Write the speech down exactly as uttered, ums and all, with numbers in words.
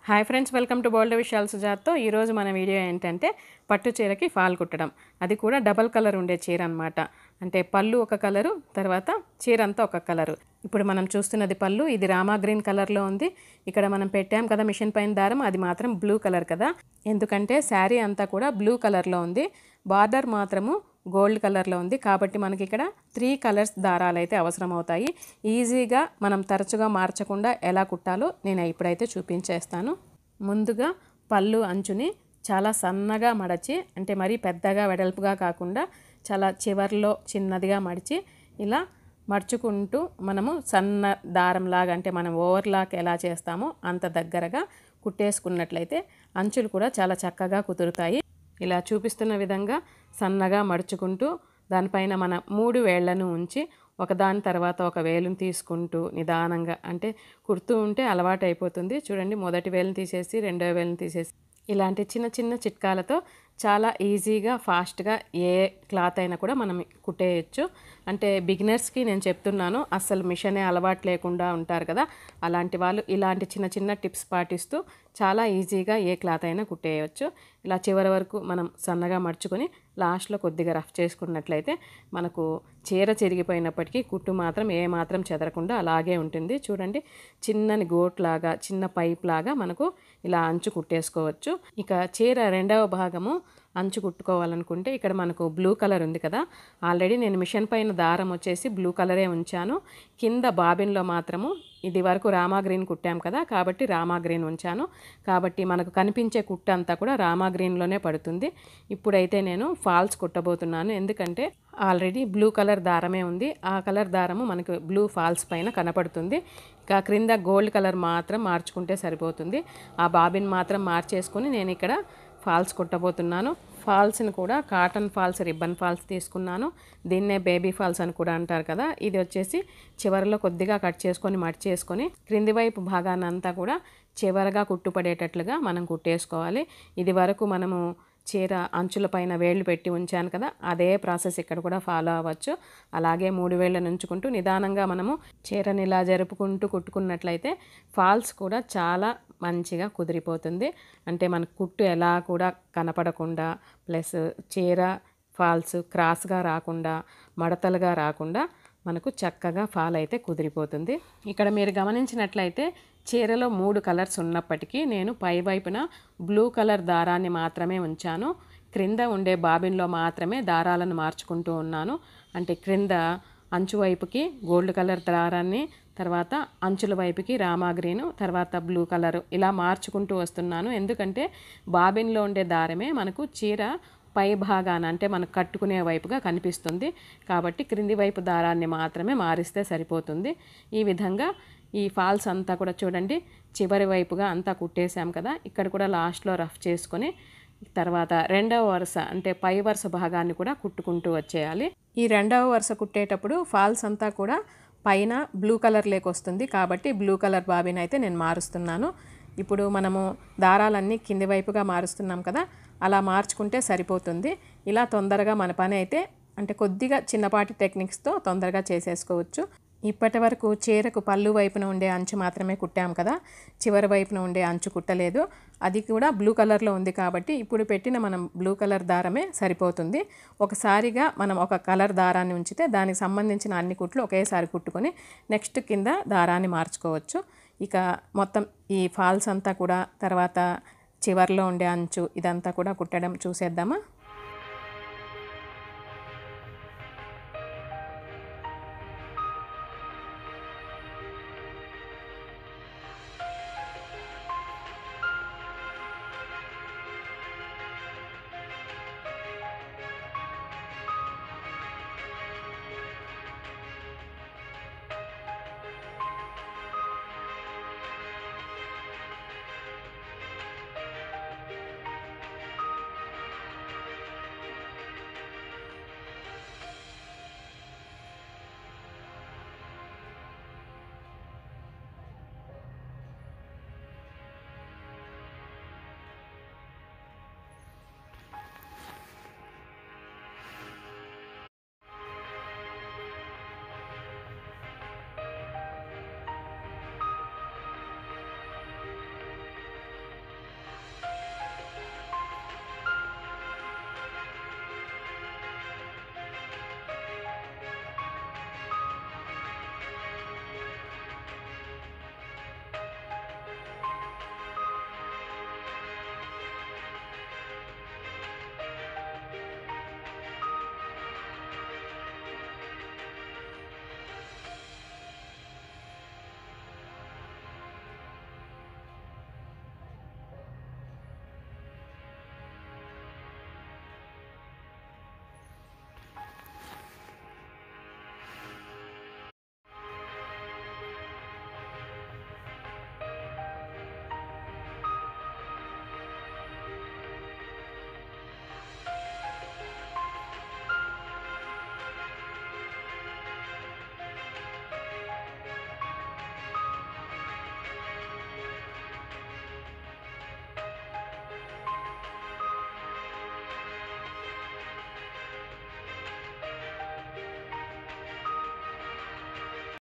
Hi friends, welcome to bold విషయాలు సుజాత్తో. ఈరోజు మన వీడియో ఏంటంటే పట్టు చీరకి ఫాల్ కుట్టడం. అది కూడా డబల్ కలర్ ఉండే చీర అనమాట. అంటే పళ్ళు ఒక కలరు, తర్వాత చీర అంతా ఒక కలరు. ఇప్పుడు మనం చూస్తున్నది పళ్ళు, ఇది రామా గ్రీన్ కలర్లో ఉంది. ఇక్కడ మనం పెట్టాం కదా మిషన్ పైన దారం, అది మాత్రం బ్లూ కలర్ కదా. ఎందుకంటే శారీ అంతా కూడా బ్లూ కలర్లో ఉంది, బార్డర్ మాత్రము గోల్డ్ కలర్లో ఉంది. కాబట్టి మనకి ఇక్కడ త్రీ కలర్స్ దారాలు అయితే అవసరం అవుతాయి. ఈజీగా మనం తరచుగా మార్చకుండా ఎలా కుట్టాలో నేను ఇప్పుడైతే చూపించేస్తాను. ముందుగా పళ్ళు అంచుని చాలా సన్నగా మడచి, అంటే మరీ పెద్దగా వెడల్పుగా కాకుండా చాలా చివర్లో చిన్నదిగా మడిచి ఇలా మడుచుకుంటూ మనము సన్న దారంలాగా, అంటే మనం ఓవర్లాక్ ఎలా చేస్తామో అంత దగ్గరగా కుట్టేసుకున్నట్లయితే అంచులు కూడా చాలా చక్కగా కుదురుతాయి. ఇలా చూపిస్తున్న విధంగా సన్నగా మడుచుకుంటూ దానిపైన మన మూడు వేళ్లను ఉంచి ఒకదాని తర్వాత ఒక వేలుని తీసుకుంటూ నిదానంగా, అంటే కుడుతూ ఉంటే అలవాటు అయిపోతుంది. చూడండి, మొదటి వేలుని తీసేసి రెండో వేలుని తీసేసి ఇలాంటి చిన్న చిన్న చిట్కాలతో చాలా ఈజీగా ఫాస్ట్గా ఏ క్లాత్ అయినా కూడా మనం కుట్టేయచ్చు. అంటే బిగినర్స్కి నేను చెప్తున్నాను, అస్సలు మిషనే అలవాటు లేకుండా ఉంటారు కదా, అలాంటి వాళ్ళు ఇలాంటి చిన్న చిన్న టిప్స్ పాటిస్తూ చాలా ఈజీగా ఏ క్లాత్ అయినా కుట్టేయచ్చు. ఇలా చివరి వరకు మనం సన్నగా మడుచుకొని లాస్ట్లో కొద్దిగా రఫ్ చేసుకున్నట్లయితే మనకు చీర చెరిగిపోయినప్పటికీ కుట్టు మాత్రం ఏ మాత్రం చెదరకుండా అలాగే ఉంటుంది. చూడండి, చిన్నని గోట్లాగా చిన్న పైప్ లాగా మనకు ఇలా అంచు కుట్టేసుకోవచ్చు. ఇక చీర రెండవ భాగము అంచు కుట్టుకోవాలనుకుంటే ఇక్కడ మనకు బ్లూ కలర్ ఉంది కదా, ఆల్రెడీ నేను మిషన్ పైన దారం వచ్చేసి బ్లూ కలరే ఉంచాను. కింద బాబిన్లో మాత్రము ఇది వరకు రామా గ్రీన్ కుట్టాం కదా, కాబట్టి రామా గ్రీన్ ఉంచాను. కాబట్టి మనకు కనిపించే కుట్టు అంతా కూడా రామా గ్రీన్లోనే పడుతుంది. ఇప్పుడైతే నేను ఫాల్స్ కుట్టబోతున్నాను, ఎందుకంటే ఆల్రెడీ బ్లూ కలర్ దారమే ఉంది. ఆ కలర్ దారము మనకు బ్లూ ఫాల్స్ పైన కనపడుతుంది. ఇక క్రింద గోల్డ్ కలర్ మాత్రం మార్చుకుంటే సరిపోతుంది. ఆ బాబిన్ మాత్రం మార్చేసుకొని నేను ఇక్కడ ఫాల్స్ కుట్టబోతున్నాను. ఫాల్స్ని కూడా కాటన్ ఫాల్స్, రిబ్బన్ ఫాల్స్ తీసుకున్నాను. దీన్నే బేబీ ఫాల్స్ అని కూడా అంటారు కదా. ఇది వచ్చేసి చివరిలో కొద్దిగా కట్ చేసుకొని మడి చేసుకొని క్రింది వైపు భాగానంతా కూడా చివరగా కుట్టుపడేటట్లుగా మనం కుట్టేసుకోవాలి. ఇది వరకు మనము చీర అంచుల పైన వేళ్ళు పెట్టి ఉంచాను కదా, అదే ప్రాసెస్ ఇక్కడ కూడా ఫాలో అవ్వచ్చు. అలాగే మూడు వేళ్ళను ఉంచుకుంటూ నిదానంగా మనము చీరని ఇలా జరుపుకుంటూ కుట్టుకున్నట్లయితే ఫాల్స్ కూడా చాలా మంచిగా కుదిరిపోతుంది. అంటే మనకు కుట్టు ఎలా కూడా కనపడకుండా, ప్లస్ చీర ఫాల్స్ క్రాస్గా రాకుండా, మడతలుగా రాకుండా మనకు చక్కగా ఫాల్ అయితే కుదిరిపోతుంది. ఇక్కడ మీరు గమనించినట్లయితే చీరలో మూడు కలర్స్ ఉన్నప్పటికీ నేను పై వైపున బ్లూ కలర్ దారాన్ని మాత్రమే ఉంచాను. క్రింద ఉండే బాబిన్లో మాత్రమే దారాలను మార్చుకుంటూ ఉన్నాను. అంటే క్రింద అంచు వైపుకి గోల్డ్ కలర్ దారాన్ని, తర్వాత అంచుల వైపుకి రామా గ్రీను, తర్వాత బ్లూ కలరు ఇలా మార్చుకుంటూ వస్తున్నాను. ఎందుకంటే బాబిన్లో ఉండే దారమే మనకు చీర పై భాగాన, అంటే మనకు కట్టుకునే వైపుగా కనిపిస్తుంది. కాబట్టి క్రింది వైపు దారాన్ని మాత్రమే మారిస్తే సరిపోతుంది. ఈ విధంగా ఈ ఫాల్స్ అంతా కూడా చూడండి, చివరి వైపుగా అంతా కుట్టేసాం కదా, ఇక్కడ కూడా లాస్ట్లో రఫ్ చేసుకొని తర్వాత రెండవ వరుస, అంటే పై వరుస భాగాన్ని కూడా కుట్టుకుంటూ వచ్చేయాలి. ఈ రెండవ వరుస కుట్టేటప్పుడు ఫాల్స్ అంతా కూడా పైన బ్లూ కలర్ లేక వస్తుంది. కాబట్టి బ్లూ కలర్ బాబిన్ అయితే నేను మారుస్తున్నాను. ఇప్పుడు మనము దారాలన్నీ కింది వైపుగా మారుస్తున్నాం కదా, అలా మార్చుకుంటే సరిపోతుంది. ఇలా తొందరగా మన పని అయితే, అంటే కొద్దిగా చిన్నపాటి టెక్నిక్స్తో తొందరగా చేసేసుకోవచ్చు. ఇప్పటి వరకు చీరకు పళ్ళు వైపున ఉండే అంచు మాత్రమే కుట్టాం కదా, చివరి వైపున ఉండే అంచు కుట్టలేదు. అది కూడా బ్లూ కలర్లో ఉంది కాబట్టి ఇప్పుడు పెట్టిన మనం బ్లూ కలర్ దారమే సరిపోతుంది. ఒకసారిగా మనం ఒక కలర్ దారాన్ని ఉంచితే దానికి సంబంధించిన అన్ని కుట్లు ఒకేసారి కుట్టుకొని నెక్స్ట్ కింద దారాన్ని మార్చుకోవచ్చు. ఇక మొత్తం ఈ ఫాల్స్ అంతా కూడా తర్వాత చివర్లో ఉండే అంచు ఇదంతా కూడా కుట్టడం చూసేద్దామా.